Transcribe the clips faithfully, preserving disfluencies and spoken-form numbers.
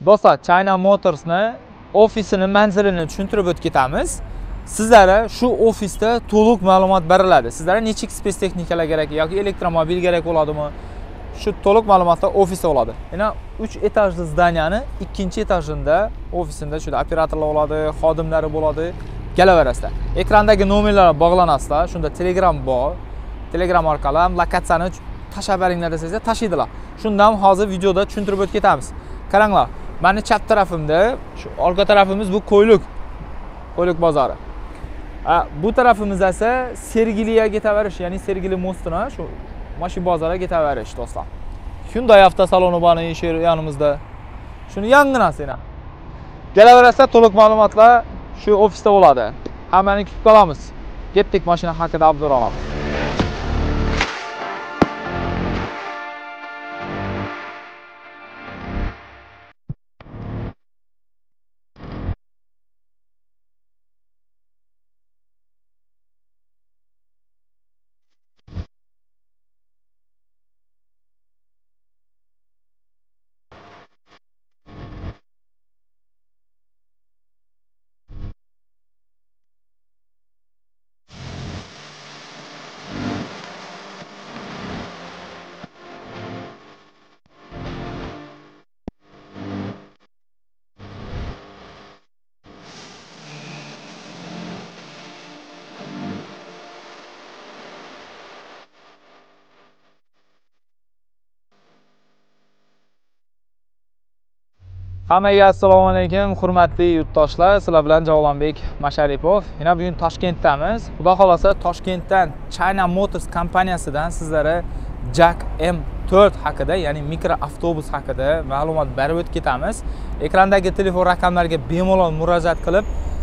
Do'stlar, China Motors'ni ofisini, manzilini tushuntirib o'tib ketamiz. Sizlarga shu ofisda to'liq ma'lumot beriladi. Sizlarga nechik spes texnikalar kerak yoki elektromobil kerak bo'ladimi? Shu to'liq ma'lumotlar ofisda bo'ladi. Yana uch etajli zdaniyani ikkinchi etajida ofisimda shunda operatorlar bo'ladi, xodimlari bo'ladi. Kelaverasizlar. Ekrandagi nomerlarga bog'lanasizlar. Shunda Telegram bor. Telegram orqali ham lokatsiyani tashab beringlar desangizlar, tashiydilar. Shundan hozir videoda tushuntirib o'tib ketamiz. Qaranglar, meni chap tarafimda, shu orqa tarafimiz bu Qo'yliq. Qo'yliq bozori. Ha, bu tarafimiz esa Sergeliga ketaverish, ya'ni Sergeli mostidan shu mashina bozoriga ketaverish, do'stlar. Hyundai avtosaloni bor shu yonimizda. Shuni yanginasini. Kelaverasizlar, to'liq ma'lumotlar shu ofisda bo'ladi. Hammani kutib qolamiz. Ketdik, mashina haqida obzor olamiz. Hammaga assalomu alaykum, hurmatli yurtdoshlar. Sizlar bilan Javlonbek Masharipov. Yana bugun Toshkentdamiz. Xudo xolasa Toshkentdan China Motors kompaniyasidan sizlarga Jack M to'rt haqida, ya'ni mikro avtobus haqida ma'lumot berib o'tib ketamiz. Ekrandagi telefon raqamlariga bemalol murojaat qilib,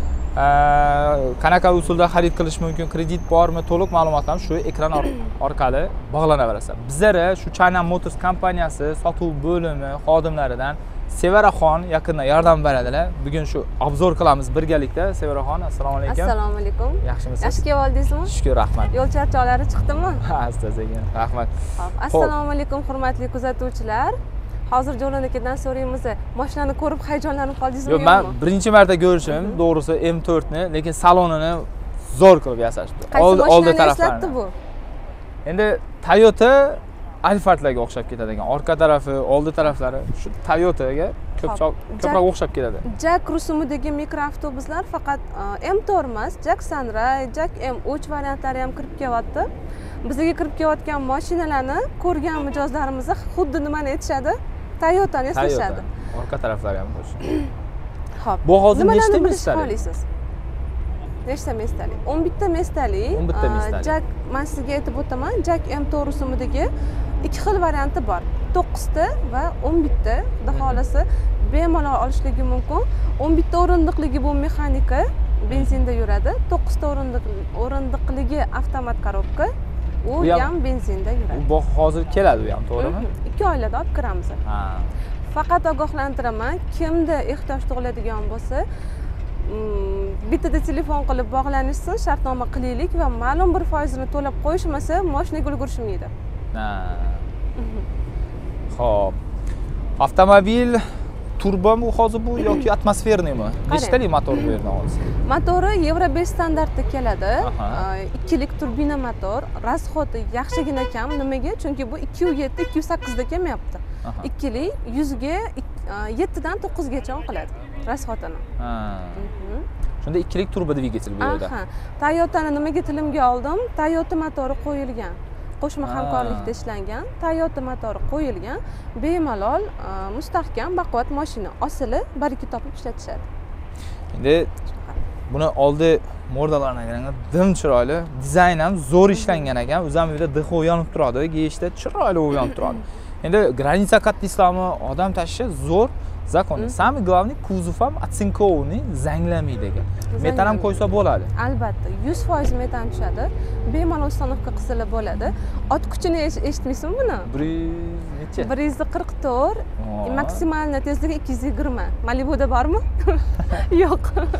qanaqa usulda xarid qilish mumkin, kredit bormi, to'liq ma'lumotlar shu ekran orqali bog'lanaverasiz. Bizlar shu China Motors kompaniyasi sotuv bo'limi xodimlaridan Sevaraxon yaqinda yordam beradilar. Bugun shu obzor qilamiz birgalikda. Sevaraxon, assalomu alaykum. Assalomu alaykum. Yaxshimisiz? Yaxshi keldingizmi? Shukr, rahmat. Yo'l charchoqlari chiqdimi? Ha, asta-sekin. Rahmat. Xo'p, assalomu alaykum hurmatli kuzatuvchilar. Hozir Jo'lonikidan so'raymiz. Mashinani ko'rib hayajonlanib qoldingizmi? Yo'q, men birinchi marta ko'rishim, to'g'risi M to'rt ni, lekin salonini zo'r qilib yasashdi. Oldi taraflarini bu. Endi Toyota Alphardlarga o'xshab ketadigan, orqa tarafi, oldi taraflari shu Toyotaga ko'proq ko'proq o'xshab ketadi. Jack rusumidagi mikroavtobuslar faqat M to'rt emas, Jack Sunray, Jack M uch variantlari ham kirib kelyapti. Bizga kirib kelayotgan mashinalarni ko'rgan mijozlarimiz xuddi nimani aytishadi? Toyotani eslashadi. Orqa taraflari ham bo'sh. Xo'p. Bu hozir nechta mestali? Nechta mestali? o'n bitta mestali. o'n bitta mestali. Jack, men sizga aytib o'taman, Jack M to'rt rusumidagi ikki xil varianti bor. to'qqizta va o'n bitta. Xudo xolasa bemalol olishligi mumkin. o'n bitta o'rindiqligi bu mexanika, benzinda yuradi. to'qqizta o'rindiqligi avtomat korobka, u ham benzinda yuradi. Bu hozir keladi u ham, to'g'rimi? ikki oylada olib kiramiz. Ha. Faqat ogohlantiraman, kimda ehtiyoj tug'iladigan bo'lsa, bittada telefon qilib bog'lanishsin, shartnoma qilaylik va ma'lum bir foizini to'lab qo'yishmasa, mashinaga ulgurishmaydi. Ha. Xo'p. Avtomobil turbomi hozir bu yoki atmosferniymi? Nechtalik motor bu yerda hozir? Motori Euro besh standartda keladi. ikkilik turbina motor, rasxodi yaxshigina kam. Nimaga? Chunki bu ikki yuz yetti ikki yuz sakkiz da kelmayapti. ikkilik yuz ga yetti dan to'qqiz gacha qiladi rasxodini. Ha. Shunda ikkilik turbo dvigatel bu yerda. Aha. Toyotani nimaga tilimga oldim? Toyota motori qo'yilgan. Qo'shma hamkorlikda ishlangan Toyota motori qo'yilgan, bemalol mustahkam baquvvat mashina, asli baraka topib ishlatishadi. Endi buni oldi modelarini qarang, dim chiroyli, dizayn ham zo'r ishlangan ekan. O'zim uyda dixo yonib turadi, geyishda chiroyli yonib turadi. Endi granitsa qattiqlami, odam tashishi zo'r. Zakon. Самый главный kuzov ham otsinkovni zanglamaydi ekan. Metan ham qo'ysa bo'ladi. Albatta, yuz foiz metan tushadi. Bemalol uстановка qilsa bo'ladi. Ot kuchini eshitmaysizmi buni? bir yuz qirq to'rt, maksimal tezligi ikki yuz yigirma. Malibuda bormi? Yo'q.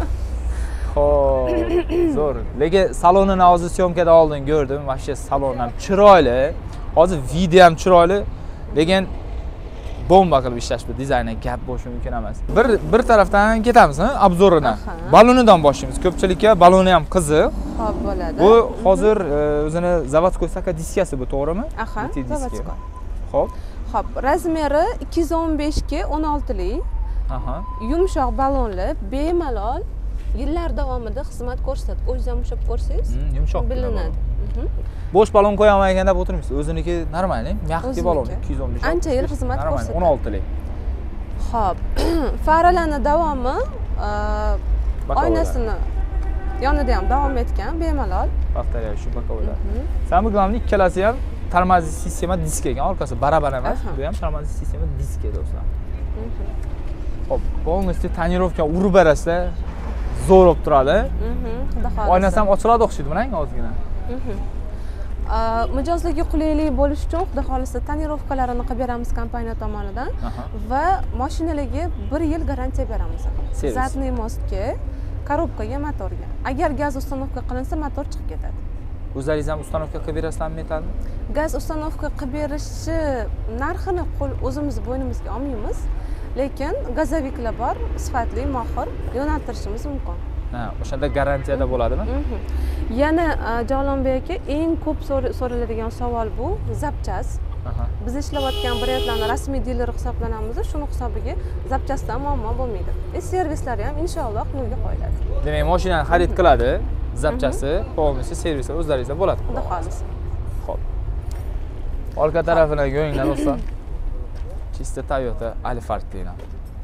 Xo'p, zo'r. Lekin salonini hozir syomkada oldin ko'rdim. Vashshe salon ham chiroyli. Hozir video ham chiroyli. Lekin bomba qilib ishlashdi, dizayni gap bo'lishi mumkin emas. Bir bir tarafdan ketamiz, obzorini. Balonidan boshlaymiz. Ko'pchilikka baloni ham qiziq. Xo'p, bo'ladi. Bu hozir o'zini zavodskoy saka diskasi bu, to'g'rimi? Aha, zavodskoy. Xo'p. Xo'p, razmeri ikki yuz o'n besh ga o'n olti lik. Aha. Yumshoq balonli, bemalol yillar davomida xizmat ko'rsatadi. O'zingiz ham ushlab ko'rsangiz, yumshoq bilinadi. Bo'sh balon qo'yaman ekan deb o'tiribsiz. O'ziniki normal, mягкий balon ikki yuz o'n besh. Ancha yil xizmat ko'rsatadi. o'n olti lik. Xo'p, faralarning davomi oynasini yonida ham davom etgan, bemalol. Повторяю, shu bokovoylar. Самое главное, ikkalasi ham tormoziy sistema disk ekan, orqasi barabar emas. Bu ham tormoziy sistema disk do'stlar. Hop, полностью tonirovka urib berasa zo'r bo'lib turadi. Oynasi ham ochiladi o'xshaydi, mana ozgina. Mijozlarga qulaylik bo'lish uchun xudo xolisa tonirovkalarini qilib beramiz kompaniya tomonidan va mashinalarga bir yil garantiya beramiz. Zatniy mostga, korobkaga, motorga. Agar gaz ustanovka qilinsa, motor chiqib ketadi. O'zingiz ham ustanovka qilib berasizlarmi metallni? Gaz ustanovka qilib berishni narxini qo'l o'zimiz bo'ynimizga olmaymiz, lekin gazoviklar bor, sifatli, mohir yo'naltirishimiz mumkin. Ha, o'shanda garantiyada bo'ladimi? Yana Jalolbek aka, eng ko'p so'raladigan savol bu zapchast. Biz ishlayotgan brendlarning rasmiy dileri hisoblanamiz, shuni hisobiga zapchastdan muammo bo'lmaydi. E servislari ham inshaalloh yo'lga qo'yiladi. Demak, mashinani xarid qiladi, zapchasti, polностью servislar o'zlaringizda bo'ladi. Xudo xohlasa. Xo'p. Orqa tarafini ko'ringlar do'stlar. Chista Toyota Alphard deyiladi.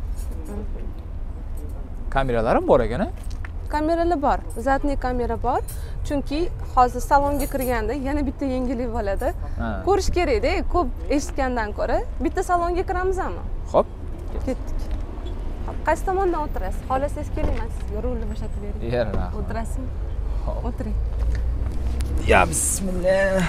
Kameralar ham bor ekan-a? Kameralar bor, zatniy kamera bor. Chunki hozir salonga kirganda yana bitta yangilik bo'ladi. Ko'rish kerak-da, ko'p eshitgandan ko'ra. Bitta salonga kiramizmi? Xo'p, ketdik. Qaysi tomondan o'tirasiz? Xohlasangiz keling, men sizga rulni bo'shatib bering. Yerda. O'tirasizmi? O'tiring. Ya bismillah.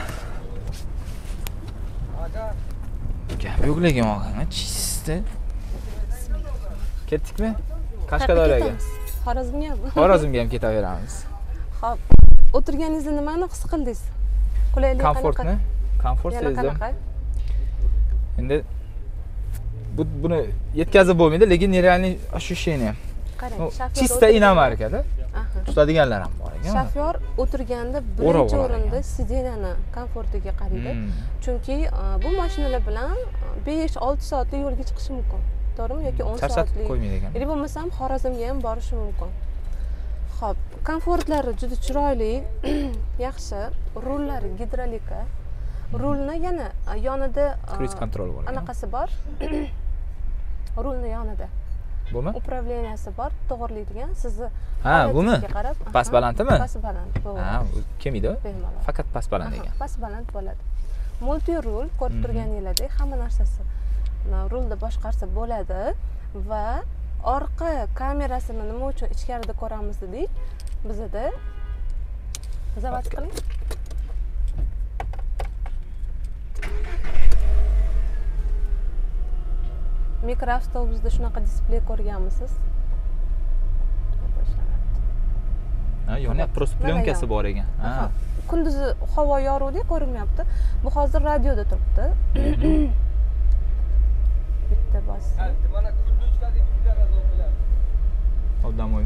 Gap yo'q lekin og'ayni, chista. Ketdikmi? Qashqadaryoga. Xorazmgami? Xorazmga ham ketaveramiz. Xo'p, o'tirganingizda nimani his qildingiz? Qulaylik qanaqa? Komfortni, komfort sezdim. Endi bu buni yetkazib bo'lmaydi, lekin нереальный ощущение. Qarang, shofyor chista inomarkada tutadiganlar ham bor ekan. Shofyor o'tirganda birinchi o'rinda sidenani komfortiga qaraydi. Chunki bu mashinalar bilan besh olti soatlik yo'lga chiqishi mumkin. To'g'rimi? Yoki o'n soatlik. Yoki bo'lmasam Xorazmga ham borishi mumkin. Xo'p, komfortlari juda chiroyli, yaxshi, rullari gidrolika. Rulni yana yonida cruise control bor. Anaqasi bor. Rulni yonida. Bumi? Upravleniyasi bor, to'g'rilaydigan. Sizni ha, bumi? Past balandmi? Past baland. Ha, kelmaydi. Faqat past baland ekan. Past baland bo'ladi. Multi rul ko'rib turganingizdek, hamma narsasi rulda boshqarsa bo'ladi va orqa kamerasini nima uchun ichkarida ko'ramiz dedik? Bizda zavod qiling. Mikroavtobusda shunaqa displey ko'rganmisiz? Ha, yonida просто plyonкасы bor ekan. Ha. Kunduzi havo yorug'dek ko'rinmayapti. Bu hozir radioda turibdi. Bitta bas. Mana kunduzkadek razon bo'ladi. Odamlar.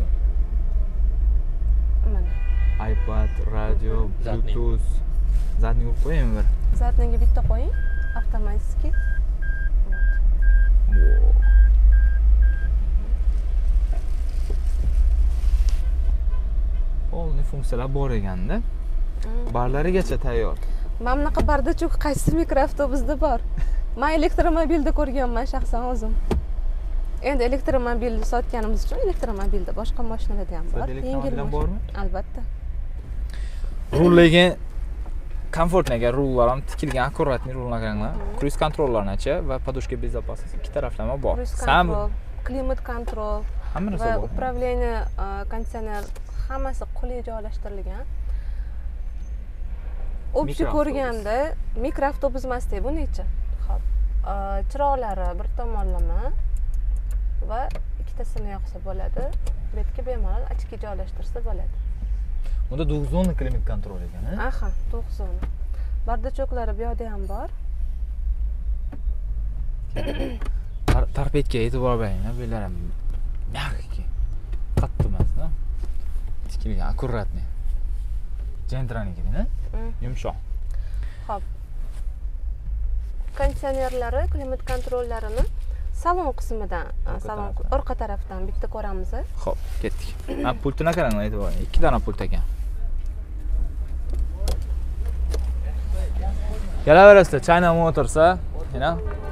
Mana. iPad, radio, Bluetooth. Zadni urib qo'yaymi bir? Zadniga bitta qo'ying. Avtomatski. Polni funksiyalar bor ekanda. Barlarigacha tayyor. Mana bunaqa bardachuk qaysi mikroavtobusda bor? Men elektromobilda ko'rganman shaxsan o'zim. Endi elektromobilni sotganimiz uchun elektromobilda boshqa mashinalarda ham bor. Yengil bormi? Albatta. Rullagi komfortnaga rullar ham tikilgan, akkuratniy rullar qaranglar. Cruise kontrollarni-chi va podushka безопасности ikki taraflama bor. Sam klimat kontrol hamma narsa va bor. Upravleniya, konditsioner hammasi qulay joylashtirilgan. Общий ko'rganda mikroavtobus emas-da, bu necha? Xo'p. Chiroqlari bir tomonlama va ikkitasini yoqsa bo'ladi. Bu yerga bemalol ochki joylashtirsa bo'ladi. Bunda to'qqiz zona klimat kontrol ekan, ha? Aha, to'qqiz zona. Bardachoklari bu yerda ham bor. tarpetga e'tibor bering, bular ham mягкий. Qattiq emas-da. Tikilgan, akkuratniy. Gentranikida, yumshoq. Xo'p. Konditsionerlari, klimat kontrollarini salon qismidan, salon orqa tarafdan bitta ko'ramiz. Xo'p, ketdik. Ha, pultini qarang, e'tibor bering. ikki dona pult ekan. Kelaverasizlar, China Motors, mana.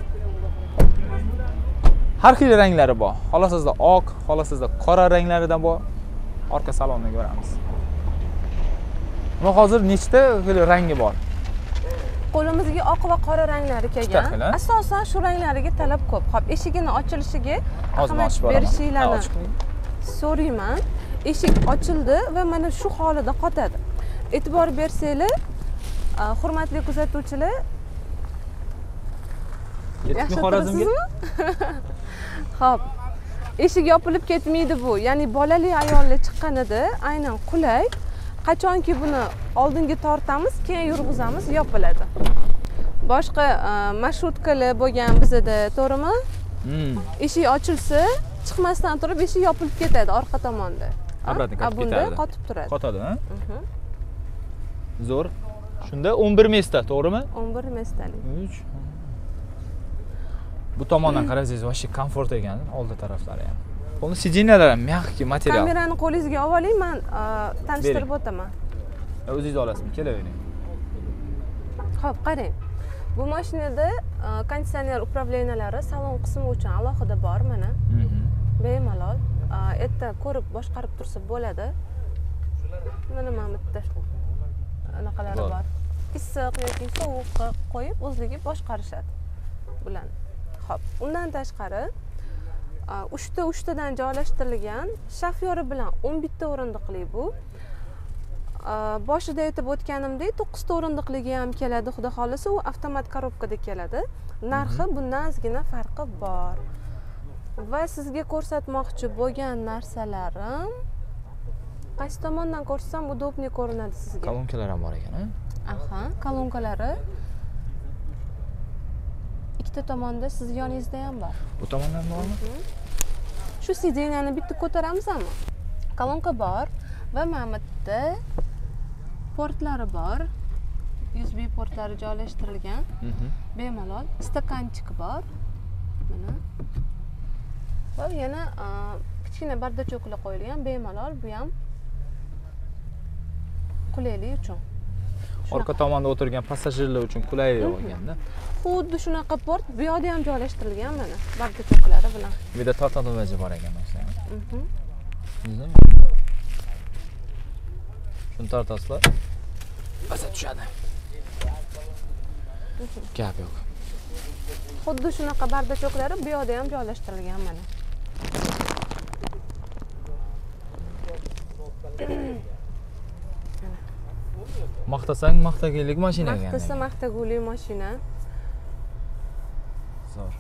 Har xil ranglari bor. Xohlasizda oq, xohlasizda qora ranglaridan bor. Orqa salonni ko'ramiz. Buni hozir nechta xil rangi bor? Qo'limizga oq va qora ranglari kelgan. Asosan shu ranglariga talab ko'p. Xo'p, eshigini ochilishiga ahamiyat berishinglarni so'rayman. Eshik ochildi va mana shu holida qotadi. E'tibor bersanglar, hurmatli kuzatuvchilar, yaxshi turibsizmi? Xo'p. Eshik yopilib ketmaydi bu. Ya'ni bolali ayollar chiqqanida aynan qulay. Qachonki buni oldinga tortamiz, keyin yurg'izamiz, yopiladi. Boshqa marshrutkalar bo'lgan bizda, to'g'rimi? Hmm. Eshik ochilsa, chiqmasdan turib eshik yopilib ketadi orqa tomonda. Obratni qotib ketadi. Bunda qotib turadi. Qotadi, ha? Zo'r. Shunda o'n bir mesta, to'g'rimi? o'n bir mestalik. uch. Bu tomondan qarasangiz, voshi komfort ekan, oldi taraflari ham. Buni sidinyalar ham mягкий material. Kamerani qo'lingizga olib oling, men tanishtirib o'taman. O'zingiz olasizmi? Kelavering. Xo'p, qarang. Bu mashinada konditsioner upravleniyalari salon qismi uchun alohida bor mana. Bemalol. Erta ko'rib boshqarib tursa bo'ladi. Mana mana bitta anaqalari bor. Issiq yoki sovuq qo'yib o'zligi boshqarishadi bilan. Xo'p, undan tashqari uchta uchtadan joylashtirilgan, shofyori bilan o'n bitta o'rindiqli bu. Boshida aytib o'tganimdek, to'qqizta o'rindiqligi ham keladi, xudo xolisa, u avtomat korobkada keladi. Narxi bundan ozgina farqi bor. Va sizga ko'rsatmoqchi bo'lgan narsalarim qaysi tomondan ko'rsam udobniy ko'rinadi sizga? Kolonkalar ham bor ekan, ha? Aha, kolonkalari ikkita tomonda siz yoningizda ham bor. Bu tomondan bormi? Shu sideniyani bitta ko'taramizmi? Kolonka bor va mana bu yerda portlari bor. U S B portlari joylashtirilgan. Bemalol stakanchik bor. Mana. Va yana kichkina bardachoklar qo'yilgan, bemalol bu ham qulaylik uchun. Orqa tomonda o'tirgan passajirlar uchun qulaylik bo'lganda. Xuddi shunaqa port bu yerda ham joylashtirilgan mana, bardachoklari bilan. Bu yerda tortadigan bor ekan do'stlar. Mhm. Shuni tortasizlar. Basa tushadi. Gap yo'q. Xuddi shunaqa bardachoklari bu yerda ham joylashtirilgan mana. Maqtasang maqtagulik mashina ekan. Maqtasa maqtagulik mashina. Zo'r.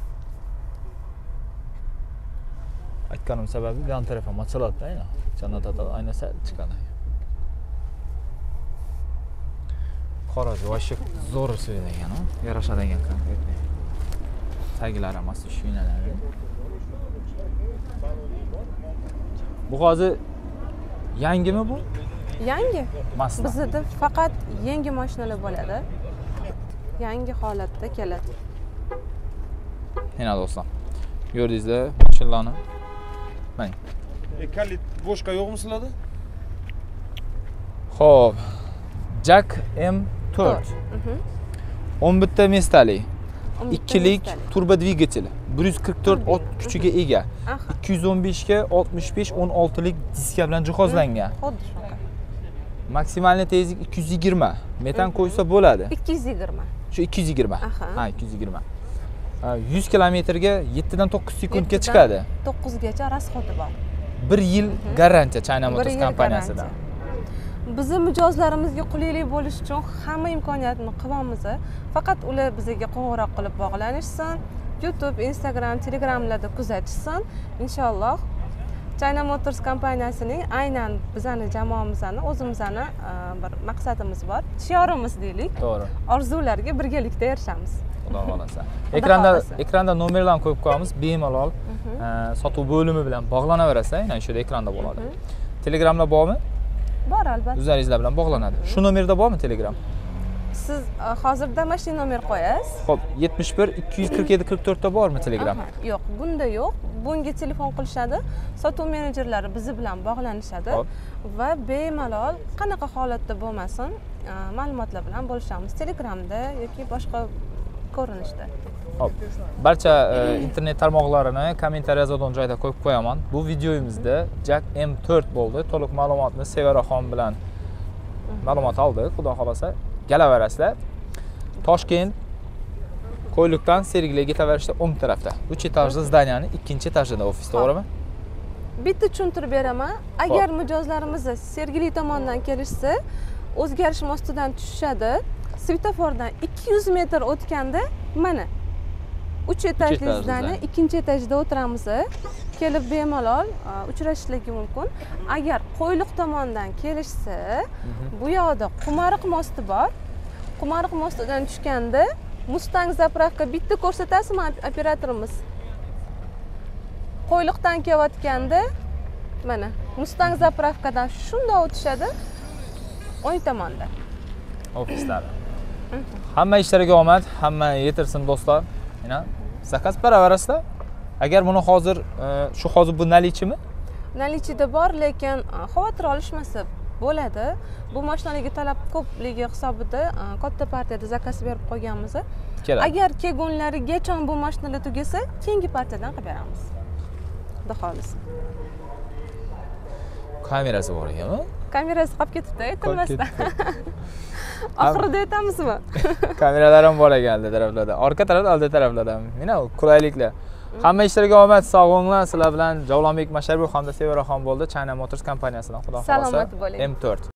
Aytganim sababi yon taraf ham ochiladi, aynan. Jannatda aynasa chiqadi. Qorozi voshib zo'r so'ylagan, ha? Yarashadigan konkretniy. Taglari ham asli shinalari. Bu hozir yangimi bu? Yangi. Mazda. Bizda faqat yangi mashinalar bo'ladi. Yangi holatda keladi. Mana do'stlar. Ko'rdingizlar, mashinalarni. Mana. E, kalit boshqa yo'qmi sizlarda? Xo'p. Jack M to'rt. o'n bitta mestali. ikkilik turbo dvigatel. bir yuz qirq to'rt ot kuchiga ega. ikki yuz o'n besh ga oltmish besh o'n oltilik diska bilan jihozlangan. Xuddi shunaqa. Maksimalniy tezlik ikki yuz yigirma. Metan qo'ysa bo'ladi. ikki yuz yigirma. Shu ikki yuz yigirma. Ha, ikki yuz yigirma. yuz kilometrga yetti dan to'qqiz sekundga chiqadi. to'qqiz gacha rasxoti bor. bir yil garantiya China Motors kompaniyasidan. Bizning mijozlarimizga qulaylik bo'lish uchun hamma imkoniyatni qilamiz. Faqat ular bizga qo'ng'iroq qilib bog'lanishsin, YouTube, Instagram, Telegramlarda kuzatishsin. Inshaalloh China Motors kompaniyasining aynan bizning jamoamizni, o'zimizni bir maqsadimiz bor, shiorimiz deylik. To'g'ri. Orzularga birgalikda erishamiz. xudo xolasa. Ekranda ekranda nomerlarni qo'yib qo'yamiz, bemalol sotuv bo'limi bilan bog'lanaverasa, aynan shu ekranda bo'ladi. Telegramda bormi? Bor albatta. O'zlaringizlar bilan bog'lanadi. Shu nomerda bormi Telegram? Siz hozirda mana shu nomer qo'yasiz. Xo'p, yetmish bir ikki yuz qirq yetti qirq to'rt ta bormi Telegram? Yo'q, bunda yo'q. Bunga telefon qilishadi, sotuv menejerlari biz bilan bog'lanishadi va bemalol qanaqa holatda bo'lmasin, ma'lumotlar bilan bo'lishamiz. Telegramda yoki boshqa ko'rinishda. Xo'p, barcha internet tarmoqlarini kommentariy yozadigan joyda qo'yib qo'yaman. Bu videomizda Jack M to'rt bo'ldi. To'liq ma'lumotni Sevaraxon bilan ma'lumot oldik. Xudo xolasa kelaverasizlar. Toshkent Qo'yliqdan Sergeliga ketaverishda o'ng tarafda. uch etajli zdaniyani ikkinchi etajida ofis, to'g'rimi? Bitta tushuntirib beraman. Agar mijozlarimiz Sergeli tomonidan kelishsa, o'zgarish mostidan tushishadi. Svetofordan ikki yuz metr o'tganda mana uch etajli zdaniya ikkinchi etajda o'tiramiz. Kelib bemalol uchrashishligi mumkin. Agar Qo'yliq tomonidan kelishsa, bu yoqda Qumariq mosti bor. Qumariq mostidan tushganda Mustang zapravka bitta ko'rsatasizmi operatorimiz? Qo'yliqdan kelayotganda mana Mustang zapravkadan shunday o'tishadi. o'ng tomonda ofislari. Hamma ishlariga omad, hamma yetirsin do'stlar. Mana zakaz beraverasizlar. Agar buni hozir shu hozir bu nalichimi? Nalichida bor, lekin xavotir olishmasa bo'ladi. Bu mashinalarga talab ko'pligi hisobida katta partiyada zakaz berib qo'yganmiz. Agar kelgunlarigacha bu mashinalar tugasa, keyingi partiyadan qilib beramiz. Xudo xolisa. Kamerasi bor ekanmi? Kamerasi qolib ketibdi, aytilmasdan. Oxirida aytamizmi? Kameralar ham bor ekan aldi taraflarda. Orqa tarafda, oldi taraflarda. Mana qulayliklar. Hamma ishlariga omad, sog' bo'linglar. Sizlar bilan Javlonbek Masharipov hamda Sevaraxon bo'ldi. China Motors kompaniyasidan. Xudo xolasa. Salomat bo'ling. M to'rt